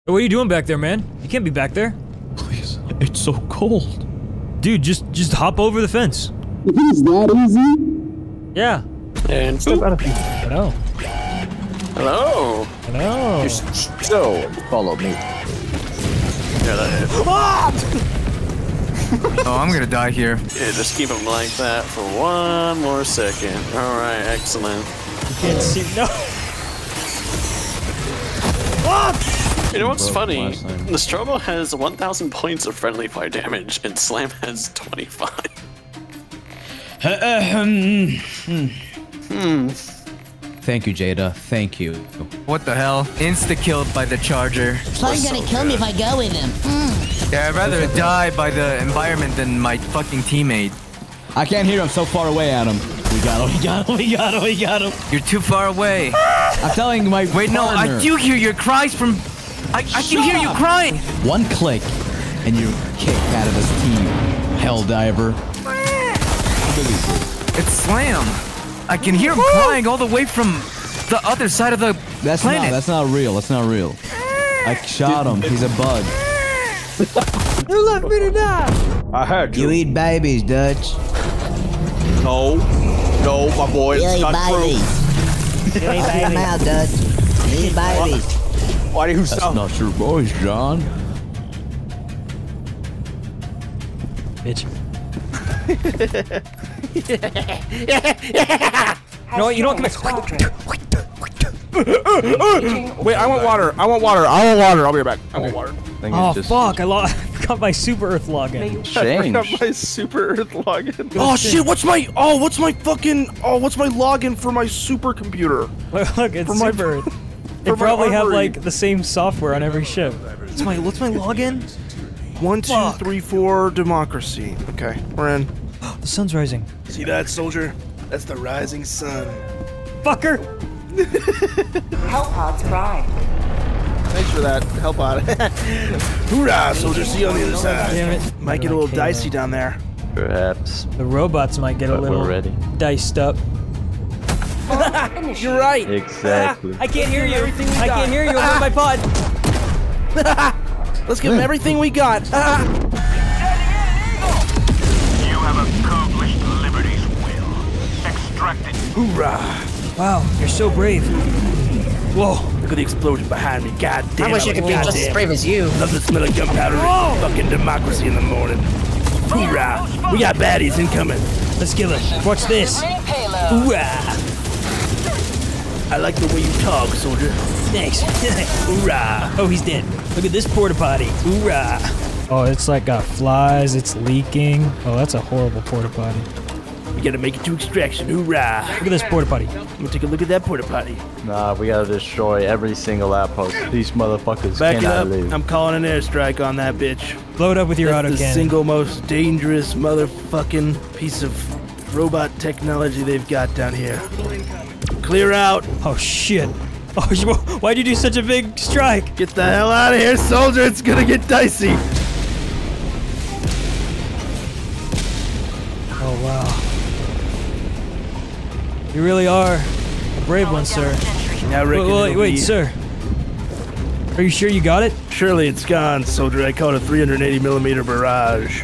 What are you doing back there, man? You can't be back there. Please, it's so cold. Dude, just hop over the fence. Is that easy? Yeah. And step out of here. Hello. Hello. Hello. So, follow me. Yeah, that is. Oh, I'm gonna die here. Yeah, just keep him like that for one more second. Alright, excellent. You can't see. No. You know what's funny? Nostromo has 1,000 points of friendly fire damage, and Slam has 25. Thank you, Jada. Thank you. What the hell? Insta-killed by the charger. Slime's gonna kill me if I go with him. Yeah, I'd rather die by the environment than my fucking teammate. I can't hear him so far away, Adam. We got him. We got him. We got him. We got him. You're too far away. I'm telling my Wait, no, partner. I do hear your cries from... I can hear you crying. One click, and you're kicked out of this team. Hell diver. It's Slam. I can hear him crying all the way from the other side of the planet. That's not real. That's not real. I shot him. He's a bug. You left me to die. I heard you. You eat babies, Dutch. No, my boy. You It's eat not true. babies. You eat babies. Out, Dutch. You eat babies. Why do you That's sound? not your voice, John. Bitch. You know what? Come here. Wait, I want water. I want water. I want water. I'll be right back. I want water. Oh fuck! I forgot my Super Earth login. I forgot my Super Earth login. Oh shit! What's my login for my supercomputer? Look, it's For my- Super Earth. They for my probably have armory. like the same software on every ship. What's my login? 1, 2, 3, 4. Democracy. Okay, we're in. The sun's rising. See that, soldier? That's the rising sun. Fucker! Help pods prime. Thanks for that. Help out. Hoorah, soldier. See you on the other side. Damn it. Might get a little dicey down there. Perhaps. The robots might get a But little we're ready. diced up. You're right. Exactly. I can't hear you. I can't hear you over my pod. Let's give him everything we got. You have accomplished liberty's will. Extract it. Hoorah. Wow, you're so brave. Whoa. Look at the explosion behind me. God damn. I wish I could be just as brave as you. Love the smell of gunpowder and fucking democracy in the morning. Hoorah. We got baddies incoming. Let's kill him. Watch this. Hoorah. I like the way you talk, soldier. Thanks. Hoorah. Oh, he's dead. Look at this porta potty. Hoorah. Oh, it's like got flies. It's leaking. Oh, that's a horrible porta potty. We gotta make it to extraction. Hoorah. Look at this porta potty. We'll take a look at that porta potty. Nah, we gotta destroy every single outpost. These motherfuckers Back it cannot up. live. I'm calling an airstrike on that bitch. Blow it up with your That's the autocannon. single most dangerous motherfucking piece of robot technology they've got down here. Clear out. Oh shit. Oh, why'd you do such a big strike? Get the hell out of here, soldier. It's gonna get dicey. Oh wow. You really are a brave one, sir. Now, Rick. Wait, sir. Are you sure you got it? Surely it's gone, soldier. I caught a 380mm barrage.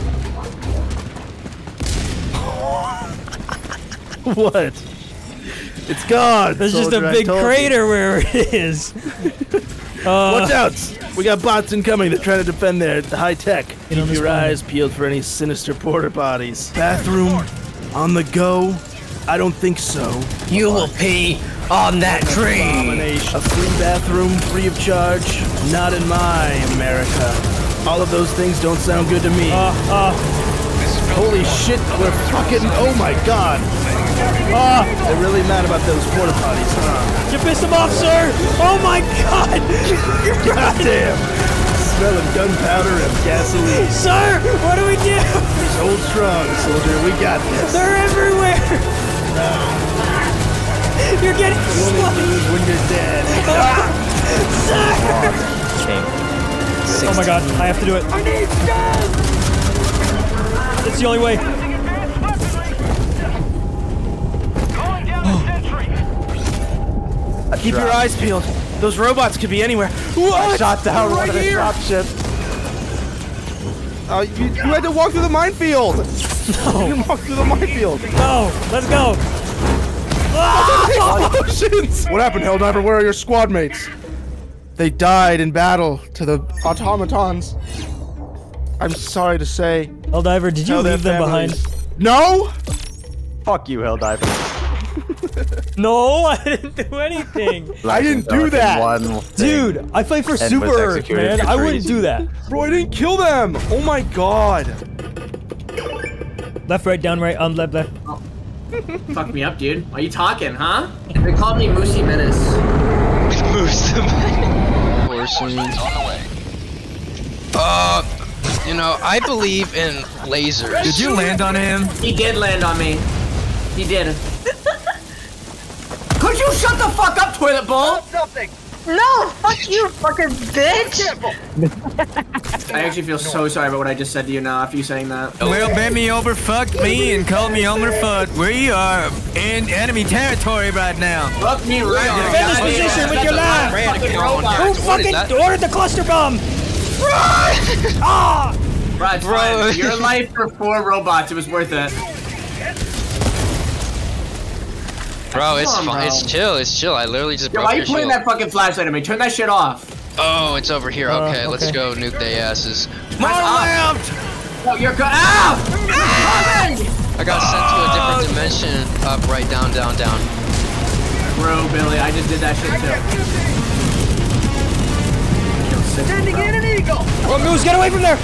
What? It's gone. There's soldier, just a I big told you. crater where it is. Watch out! We got bots incoming. They're trying to defend there. The high tech. Get on Keep the your spawn. eyes peeled for any sinister porta potties. Bathroom on the go? I don't think so. You will pee on that tree. Abomination. A free bathroom, free of charge? Not in my America. All of those things don't sound good to me. Holy shit, we're fucking. Oh my god. They're really mad about those porta potties, huh? You pissed him off, sir! Oh my god! Goddamn! Smell of gunpowder and gasoline. Sir! What do we do? Just hold strong, soldier. We got this. They're everywhere! You're getting You only lose when you're dead. Sir! King. Oh my god, I have to do it. I need gas! It's the only way. Keep your eyes peeled. Those robots could be anywhere. What? I shot down Right one of the here. dropships. You had to walk through the minefield. No. You didn't walk through the minefield. No. Let's go. Explosions! What happened, Helldiver? Where are your squad mates? They died in battle to the automatons. I'm sorry to say. Helldiver, did you Tell their leave them behind? families. No! Fuck you, Helldiver. No, I didn't do anything. I didn't do that. Dude, I fight for was Super Earth, executed man. for I wouldn't treason. do that. Bro, I didn't kill them. Oh my god. Left, right, down, right, left, left. Fuck me up, dude. Why are you talking, huh? They call me Moosey Menace. Moosey Menace. You know, I believe in lasers. Did you land on him? He did land on me. He did. Could you shut the fuck up, toilet bowl? Something. No, fuck you, fucking bitch. I actually feel so sorry about what I just said to you now after you saying that. Well, bend me over, fuck me, and call me on the foot. We are in enemy territory right now. Fuck me right now. Defend this position with your life. Who fucking ordered the cluster bomb? Ah! Bro, it's fine. Your life for 4 robots, it was worth it. Bro, it's Come on, fine. bro. It's chill. It's chill. I literally just Yo, broke why are your you pointing shield. that fucking flashlight at me? Turn that shit off. Oh, it's over here. Okay, let's okay. go nuke they asses. More left! Oh, you're good. Ow! I got sent to a different dimension. Up, right, down, down, down. Bro, Billy, I just did that shit too. Sending in an eagle. Oh, Moose, get away from there!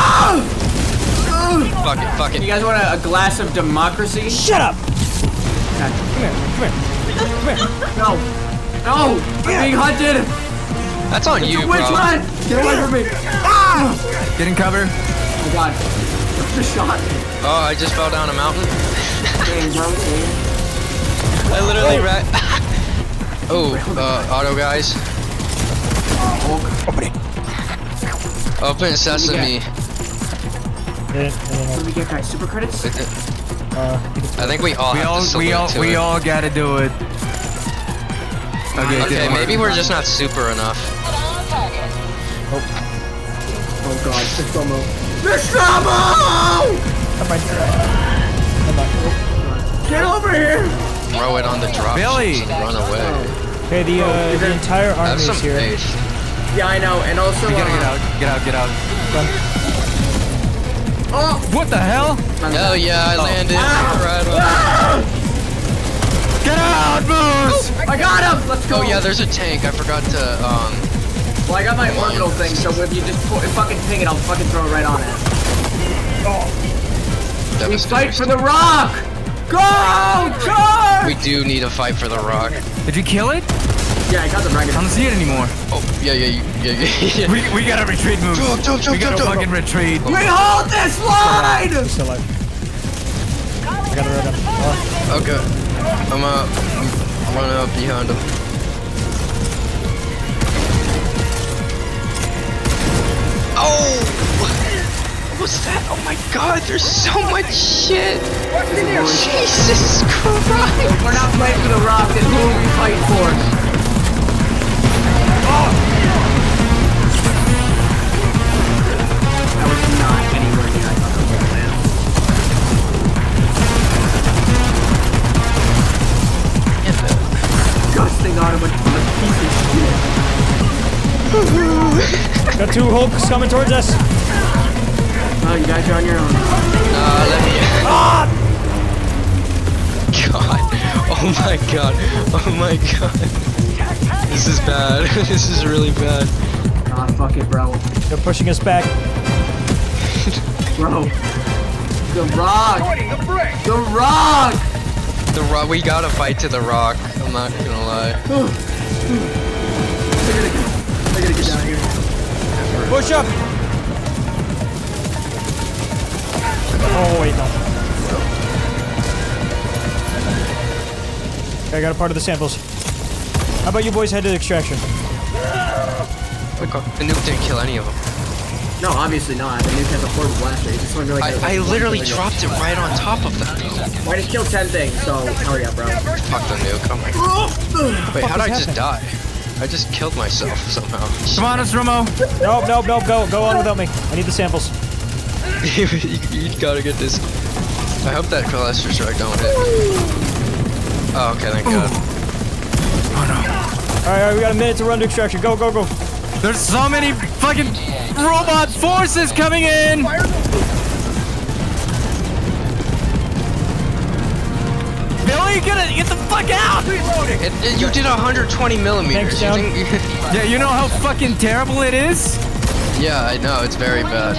Fuck it, fuck You it. guys want a glass of democracy? Shut up! Okay. Come here, come here. Come here. No. No! I'm being hunted! That's on you, Which bro. one? Get away from me! Get in cover. Oh my god. Just shot me. Oh, I just fell down a mountain. Dang, bro. I literally auto guys. Open sesame. What do we get, guys? Super credits? I think we all have to salute to we it. all gotta do it. Okay, maybe we're just not super enough. Oh god, Nostromo. Nostromo! Get over here! Throw it on the drop. Billy! And run away. Okay, the entire Have army some is here. faith. Yeah, I know, and also, We gotta get out. Get out. Oh! What the hell? Hell yeah, I landed right on. Get out, Moose! I got him! Let's go! Oh yeah, there's a tank. I forgot to, Well, I got my orbital thing, so if you just fucking ping it, I'll fucking throw it right on it. We fight for the rock! Go! Charge! We do need to fight for the rock. Did you kill it? Yeah, I got the dragon. I don't see it anymore. Oh, yeah. We gotta retreat, Moose. We gotta fucking retreat. We hold this line! He's still alive. I got it right up. Oh. Okay. I'm running up behind him. Oh! What was that? Oh my god, there's so much shit! Jesus Christ! We're not fighting for the rock, then who will we fight for? That was not anywhere near I thought that was gonna land. Disgusting automatic piece of shit. Got 2 Hulks coming towards us. Oh, you guys are on your own. Let me... Ah! God. Oh my god. Oh my god. This is bad. This is really bad. Ah, fuck it, bro. They're pushing us back. Bro. The rock! The rock! The rock. We gotta fight to the rock. I'm not gonna lie. I gotta get down here. Push up! Oh, wait, no. Okay, I got a part of the samples. How about you boys head to the extraction? The nuke didn't kill any of them. No, obviously not. The nuke has a horrible blast rate. Just like I literally dropped it right on top of them. Well, I just killed 10 things, so hurry up, bro. Fuck the nuke. Oh my god. Wait, how did I just die? I just killed myself somehow. Come on, Nostromo. Nope. Go on without me. I need the samples. you gotta get this. I hope that cluster strike don't hit. Oh, okay, thank God. Oh no. Alright, we got a minute to run to extraction. Go. There's so many fucking robot forces coming in! Billy, get the fuck out! You did 120 millimeters. Yeah, you know how fucking terrible it is? Yeah, I know, it's very bad.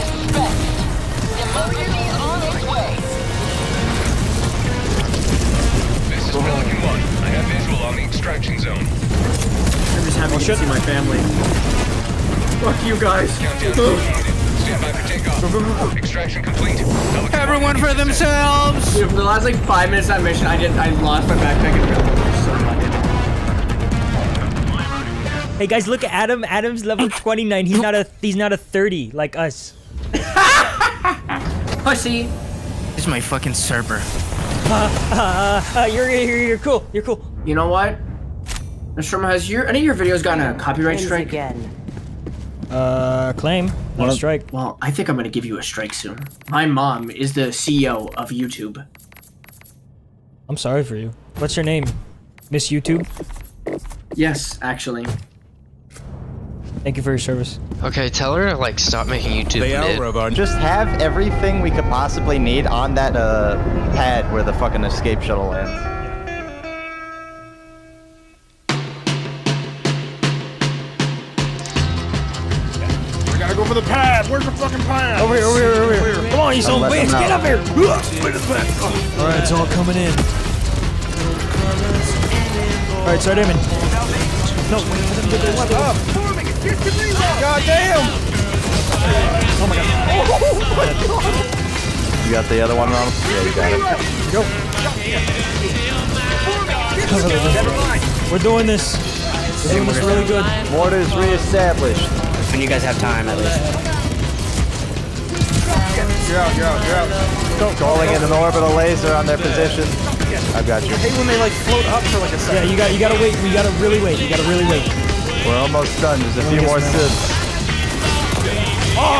This is Pelican 1. I have visual on the extraction zone. I'm just happy to see my family. Fuck you guys. Stand by for takeoff. Extraction complete. Everyone for themselves! Dude, for the last like 5 minutes of that mission, I lost my backpack and realized so Hey guys, look at Adam. Adam's level 29. He's not a 30 like us. Pussy. This is my fucking server. You're cool. You're cool. You know what? Nostromo, has any of your videos gotten a copyright strike? Claim. Not a strike. Well, I think I'm gonna give you a strike soon. My mom is the CEO of YouTube. I'm sorry for you. What's your name? Miss YouTube? Yes, actually. Thank you for your service. Okay, tell her to like stop making YouTube mid. Just have everything we could possibly need on that pad where the fucking escape shuttle lands. We gotta go for the pad. Where's the fucking pad? Over here. Come on, you son of a bitch, get up here. Alright, it's all coming in. Alright, start aiming. No, what's up? God damn! Oh my god. You got the other one, Ronald? Yeah, you got it. Go. We're doing this. We're doing this really good. Mortar's reestablished. When you guys have time, at least. You're out. Go. Calling in an orbital laser on their position. I've got you. I hate when they like float up for like a second. Yeah, you gotta wait. You gotta really wait. We're almost done. There's a few more sibs. Oh!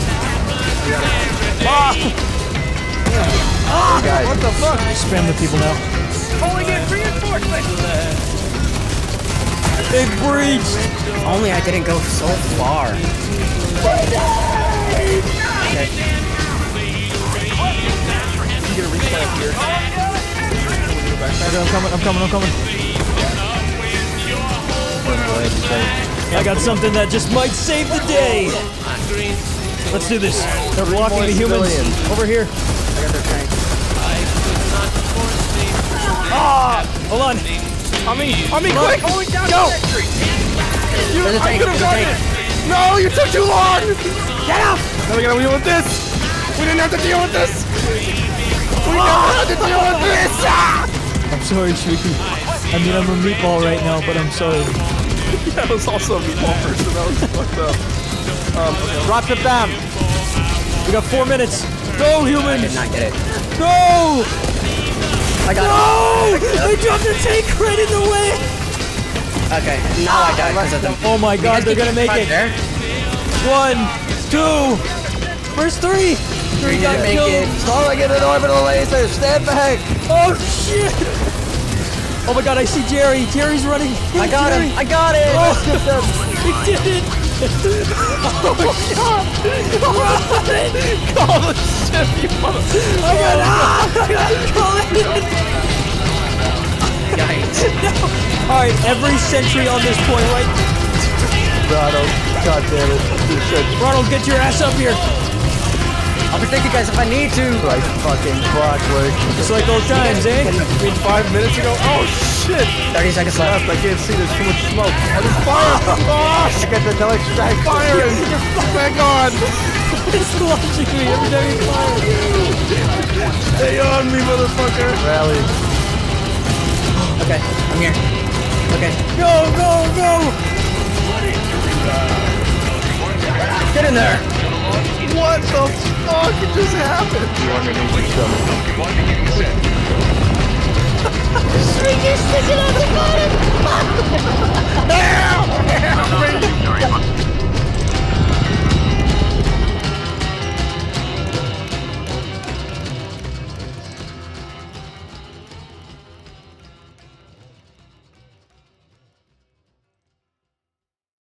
Hey guys. What the fuck? Spam the people now. Calling in reinforcements! They've breached! Only I didn't go so far. Okay. You get a replay up here. Okay, I'm coming. I got something that just might save the day. Let's do this. They're blocking the humans. Over here. I got their tank. Hold on. On me, quick! Go! There's a tank. No, you took too long! Get out! Now we gotta deal with this! We didn't have to deal with this! We never had to deal with this! I'm sorry, Shrieky. I mean, I'm a meatball right now, but I'm sorry. That was also a meatball person. That was fucked up. Drop it down. We got 4 minutes. Go, humans! I did not get it. Go! I got it. I dropped the tank right in the way! Okay, now I died because of them. Oh my god, they're gonna make it. There? 1, 2, first 3! 3 got killed. Calling in an orbital laser. Stand back. Oh shit! Oh my god, I see Jerry. Jerry's running. I got him. I got it. Oh, he did it. Oh god. Run! Call the ship, you motherfucker! I got it. Yikes. No. Alright, every sentry on this point, right? Ronald, god damn it. Ronald, get your ass up here. I'll protect you guys if I need to. Like fucking clockwork. Just like old times, eh? I mean, 5 minutes ago? Oh shit! 30 seconds left. I can't see, there's too much smoke. I just fired! Oh, I got the no extract. firing! Back on! It's launching me every time you fire. Stay on me, motherfucker! Rally. Okay, I'm here. Okay. Go! Get in there! What the fuck just happened? Pelican 1 beginning set. String is sticking out the bottom! Help! Help me!